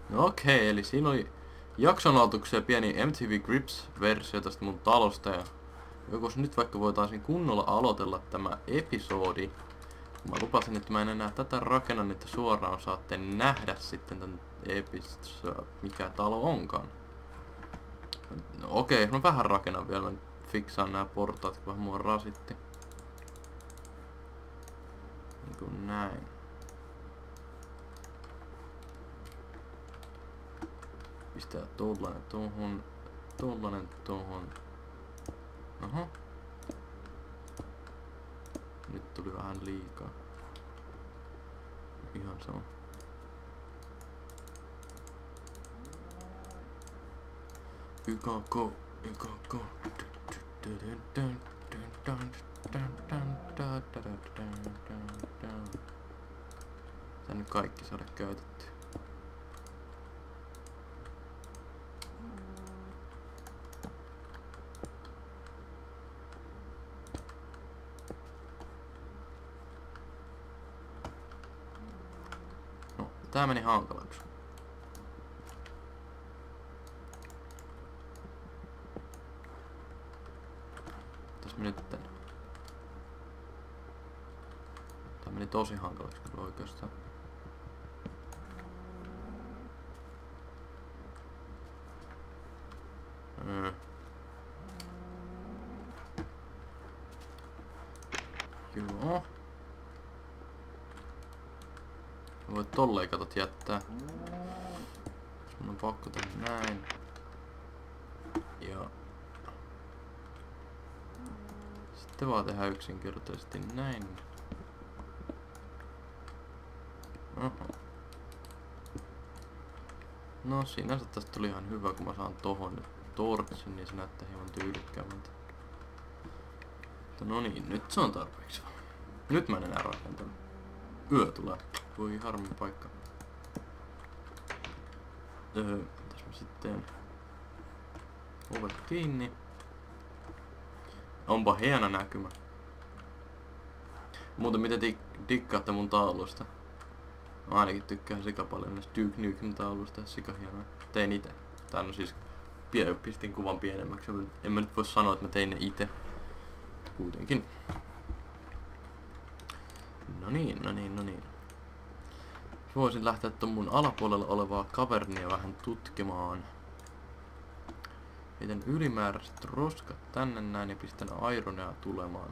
No okei, eli siinä oli jaksonautuksia pieni MTV Cribs-versio tästä mun talosta ja jokos nyt vaikka voitaisiin kunnolla aloitella tämä episodi. Mä lupasin, että mä en enää tätä rakenna, niin että suoraan saatte nähdä sitten tän mikä talo onkaan. No okei, no vähän rakennan vielä, mä fiksaan nää portaat, kun vähän mua rasitti. Niin kuin näin. Pistää tollanen tohon, tollanen tohon. Oho. Nyt tuli vähän liikaa. Ihan sama. YKK. Tänne kaikki saada käytetty. No, tää meni hankalaksi. Nyt tää meni tosi hankalaksi kyllä oikeastaan. Joo. Voit tolleen katot jättää. Mun on pakko tehdä näin. Ja sitten vaan tehdä yksinkertaisesti näin. Oho. No sinänsä tästä tuli ihan hyvä, kun mä saan tohon nyt tortsin, niin se näyttää hieman tyylikkäämältä. No niin, nyt se on tarpeeksi. Nyt mä en enää rakentanut. Yö tulee. Voi harmi paikka. Mitäs mä sitten? Ovet kiinni. Onpa hieno näkymä. Muuten miten dikkaatte mun taulusta? Mä ainakin tykkään sika paljon näistä Duke Nukem taulusta, sika hienoa. Tein ite. Tää on siis pistin kuvan pienemmäksi. En mä nyt voi sanoa, että mä tein ne ite. Kuitenkin. No niin. Voisin lähteä ton mun alapuolella olevaa kavernia vähän tutkimaan. Heitän ylimääräiset roskat tänne näin ja pistän ironia tulemaan.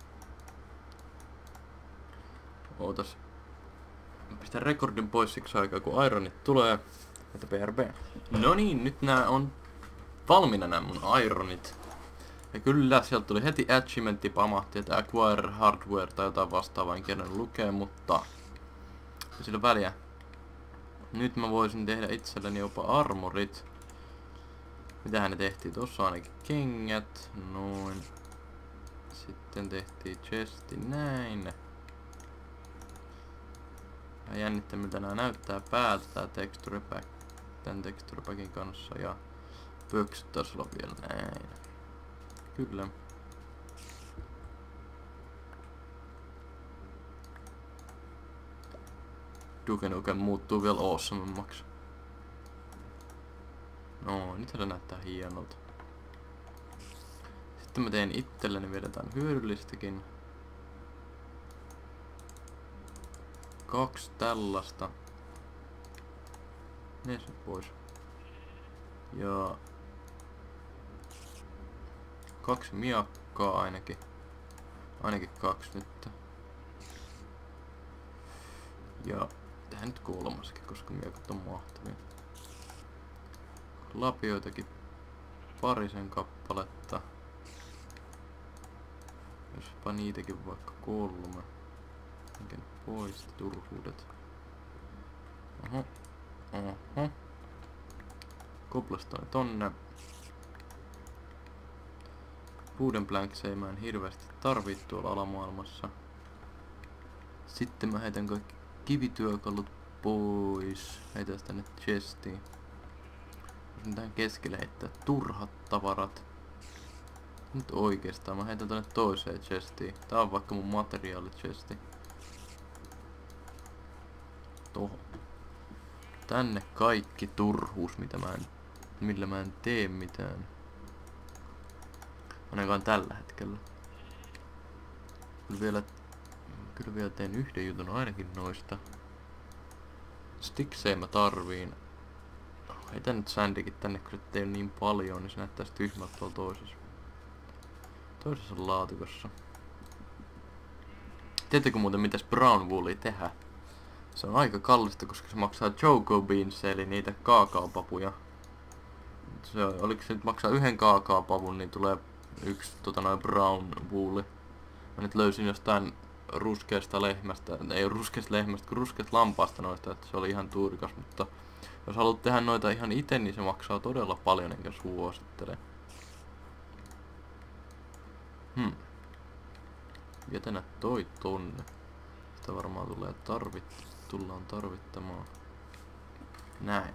Ootas. Pistän rekordin pois siksi aikaa kun ironit tulee. Että PRB. No niin, nyt nää on valmiina nää mun ironit. Ja kyllä, sieltä tuli heti achievementti pamahti, että acquire hardware tai jotain vastaavaa, en kerran lukee, mutta ei sillä väliä. Nyt mä voisin tehdä itselleni jopa armorit. Mitähän ne tehtiin? Tossa ainakin kengät. Noin. Sitten tehtiin chesti näin. Ja jännittää miltä nää näyttää päältä tää texture pack. Tän texture packin kanssa ja pöksyt taas olla vielä näin. Kyllä. Duke Nukem muuttuu vielä awesomemmaksi. No, nyt se näyttää hienolta. Sitten mä tein itselleni vielä jotain hyödyllistäkin. 2 tällaista. Ne se pois. Ja 2 miakkaa ainakin. Ainakin 2 nyt. Ja tehdään nyt 3, koska miakat on mahtavia. Lapioitakin parisen kappaletta. Jospa niitäkin vaikka 3. Minkä pois turhuudet. Oho. Koplastoin tonne. Wooden planksei mä en hirveästi tarvii tuolla alamaailmassa. Sitten mä heitän kaikki kivityökalut pois. Heitän tänne chestiin. Voisin tähän keskelle heittää turhat tavarat. Nyt oikeastaan mä heitän tänne toiseen chestiin. Tää on vaikka mun materiaalichesti. Tohon. Tänne kaikki turhuus, millä mä en tee mitään. Ainakaan tällä hetkellä. Kyllä vielä teen yhden jutun ainakin noista. Sticksejä mä tarviin. Heitän nyt sändikin tänne, kun se ei ole niin paljon, niin se näyttäisi tyhmältä tuolla toisessa laatikossa. Tiedättekö muuten mitäs brown woolia tehdään? Se on aika kallista, koska se maksaa choco beans, eli niitä kaakaopapuja. Oliko se nyt maksaa yhden kaakaopavun, niin tulee yksi brown wooli. Mä nyt löysin jostain ruskeasta lehmästä, ei ruskeasta lehmästä, kun ruskeasta lampaasta noista, että se oli ihan tuurikas, mutta jos haluat tehdä noita ihan itse, niin se maksaa todella paljon, enkä suosittele. Jätänä toi tonne. Sitä varmaan tullaan tarvittamaan. Näin.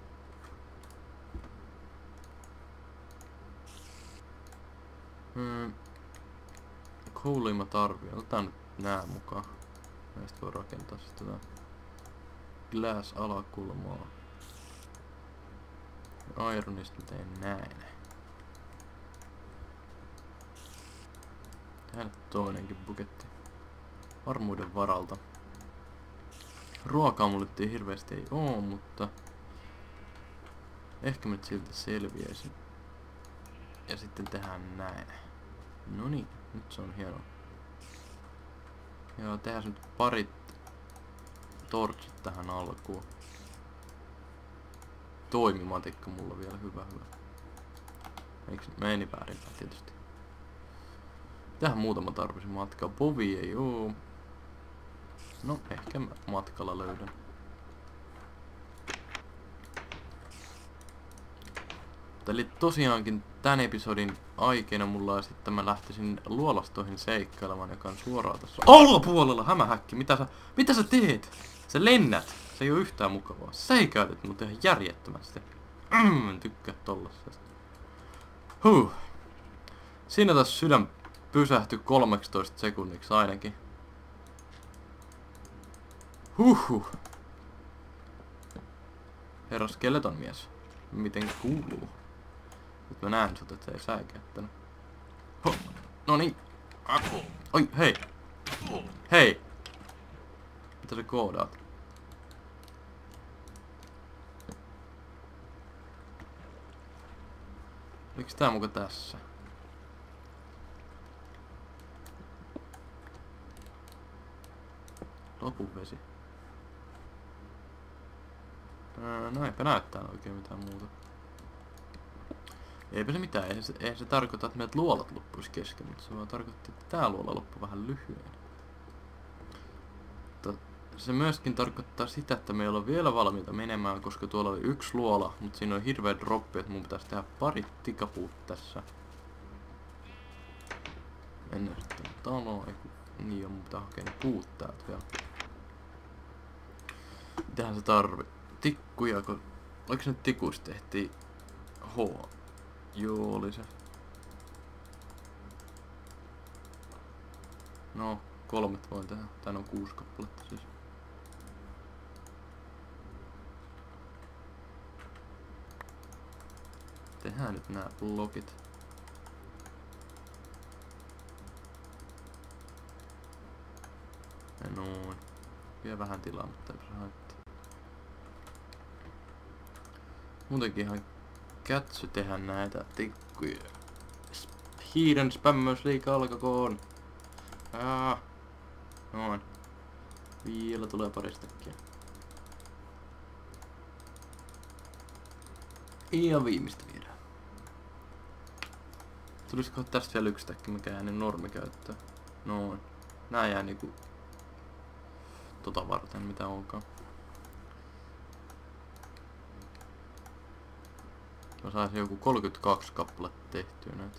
Koulia mä tarviin. Otetaan nyt nää mukaan. Näistä voi rakentaa sitä glass alakulmaa. Ironista mä teen näin. Tehdään toinenkin buketti. Varmuuden varalta. Ruokaa mulle hirveästi ei oo, mutta ehkä mä nyt silti selviäisin. Ja sitten tehdään näin. Noniin, nyt se on hieno. Ja tehdään nyt parit torchit tähän alkuun. Toimimatikka mulla vielä, hyvä. Eiks meni väärinpäin tietysti. Tähän muutama tarvisin matkaa. Povi ei oo. No, ehkä mä matkalla löydän. Eli tosiaankin tän episodin aikeena mulla olisi, että mä lähtisin luolastoihin seikkailemaan, joka on suoraan tässä alapuolella. Hämähäkki, mitä sä teet? Sä lennät. Se ei oo yhtään mukavaa. Säikäytät mut ihan järjettömästi. En tykkää tollasesta. Siinä taas sydän pysähtyi 13 sekunniksi ainakin. Herra skeleton mies. Miten kuuluu? Nyt mä näen sut, et se ei säikäyttänyt. Noniin. Oi, hei. Hei. Mitä sä koodaat? Oliks tää muka tässä? Lopuvesi. No eipä näyttää oikein mitään muuta. Eipä se mitään, eihän se tarkoita, että meidät luolat loppuisi kesken, mutta se vaan tarkoitti, että tää luola loppui vähän lyhyen. Se myöskin tarkoittaa sitä, että meillä on vielä valmiita menemään, koska tuolla oli yksi luola, mutta siinä on hirveä droppi, että mun pitäisi tehdä pari tikapuut tässä. Ennen sitten taloa, niin on, mun pitää hakea ne puut täältä vielä. Mitähän se tarvii? Tikkuja, kun... Oliko se nyt tikuista tehtiin H? Joo, oli se. No, 3 voin tehdä. Tän on 6 kappaletta siis. Tehdään nyt nää blokit. Ja noin. Vielä vähän tilaa, mutta ei se haittaa. Muutenkin ihan kätsy tehdä näitä tikkuja. Hiiren spämmäysliika alkakoon. Noin. Vielä tulee pari stekkiä. Ja viimeistä viedään. Tulisiko tästä vielä yksi stekki, mikä jää niin normikäyttöön? Noin. Nää jää niinku tota varten, mitä onkaan. Mä saisin joku 32 kappaletta tehtyä näitä.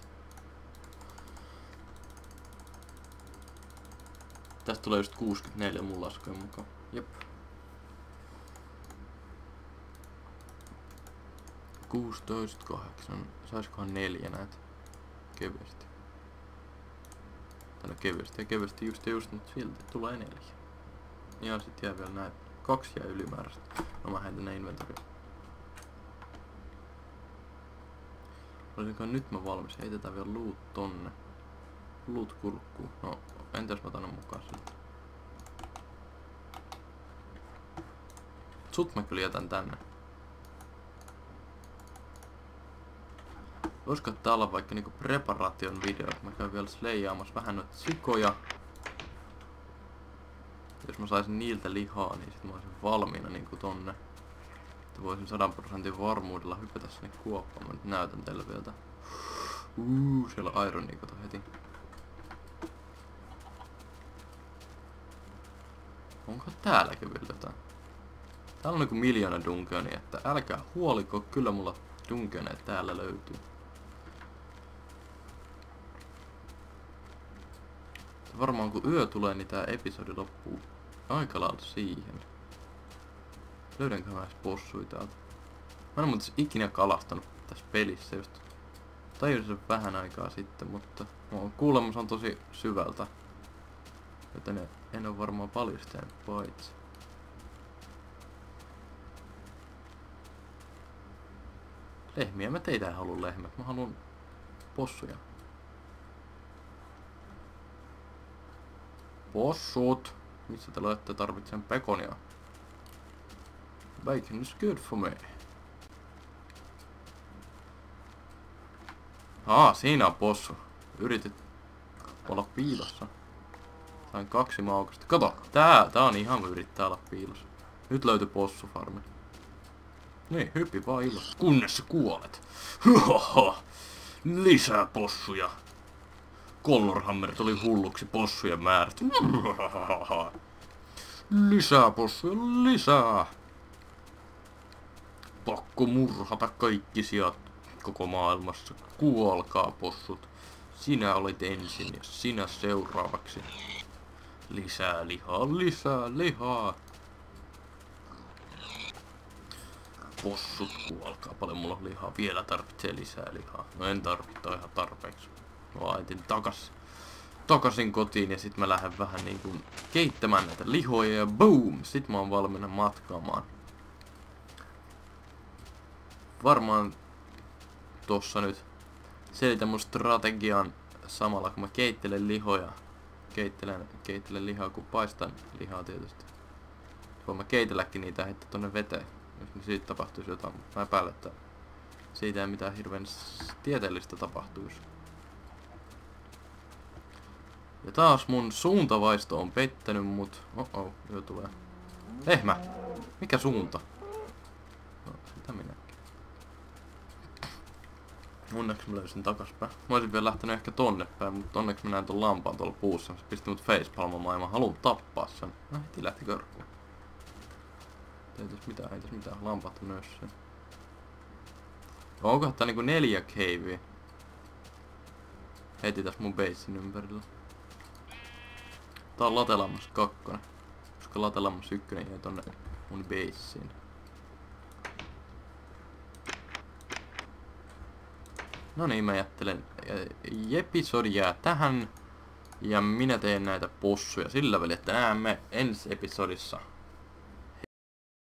Tästä tulee just 64 mun laskujen mukaan. Jep. 16,8. Saiskohan 4 näitä? Kevyesti. Tänne kevyesti ja kevyesti just, mutta silti tulee 4. Ja sit jää vielä näitä 2 jäi ylimääräistä. No mä heitän ne inventoriin. Olisinko nyt mä valmis? Heitetään vielä loot tonne. Loot kurkkuu. No, entäs mä otan mukaan siltä? Sut mä kyllä jätän tänne. Voisiko tää olla vaikka niinku preparaation video, että mä käyn vielä sleijaamassa vähän noita sikoja. Jos mä saisin niiltä lihaa, niin sit mä olisin valmiina niinku tonne. Että voisin 100% varmuudella hypätä sinne kuoppaan. Mä nyt näytän teille vielä. Siellä on ironia, kato heti. Onko täälläkin vielä jotain? Täällä on niinku miljoona dungeonia, että älkää huoliko, kyllä mulla dungeoneja täällä löytyy. Varmaan kun yö tulee, niin tää episodi loppuu aika lailla siihen. Löydänkö mä edes possuja täältä? Mä en muuten ikinä kalastanut tässä pelissä just. Tajusin sen vähän aikaa sitten, mutta kuulemma se on tosi syvältä. Joten en oo varmaan paljastanut paitsi. Lehmiä mä teitä en halua lehmät, mä haluan possuja. Possut! Missä te olette? Tarvitsen pekonia. Bacon is good for me. Siinä on possu. Yritit olla piilossa. Sain 2 maukasta. Kato, tää on ihan yrittää olla piilossa. Nyt löytyi possufarmi. Niin, hyppi vaan ilossa. Kunnes sä kuolet. Hohoho. Lisää possuja. Colorhammer tuli hulluksi possujen määrät. Lisää possuja, lisää. Pakko murhata kaikki sijat koko maailmassa. Kuolkaa possut. Sinä olet ensin ja sinä seuraavaksi. Lisää lihaa, lisää lihaa. Possut, kuolkaa. Paljon mulla on lihaa. Vielä tarvitsee lisää lihaa. No en tarvitse ihan tarpeeksi. Mä laitin takaisin kotiin ja sit mä lähden vähän niinku keittämään näitä lihoja ja boom! Sit mä oon valmiina matkaamaan. Varmaan tossa nyt selitän mun strategian samalla kun mä keittelen lihoja. Keittelen lihaa kun paistan lihaa tietysti. Voin mä keitelläkin niitä ja heittää tonne veteen. Jos siitä tapahtuisi jotain, mä epäilen, että siitä ei mitään hirveän tieteellistä tapahtuisi. Ja taas mun suuntavaisto on pettänyt mut. Jo tulee. Lehmä! Mikä suunta? No, sitä minäkin. Onneksi mä löysin takaspäin. Mä olisin vielä lähtenyt ehkä tonne päin, mutta onneksi mä näin ton lampaan tuolla puussa. Se pisti mut facepalmamaan ja mä haluun tappaa sen. No heti lähti körkuun. Ei tässä mitään. Lampaat on nössön. Onkohan tää niinku 4 caveä? Heti tässä mun basin ympärillä. Tää on Latelammas 2. Koska Latelammas 1 jäi tonne mun baseen. No niin, mä jättelen. Episodi jää tähän. Ja minä teen näitä possuja sillä välin, että näemme ensi episodissa.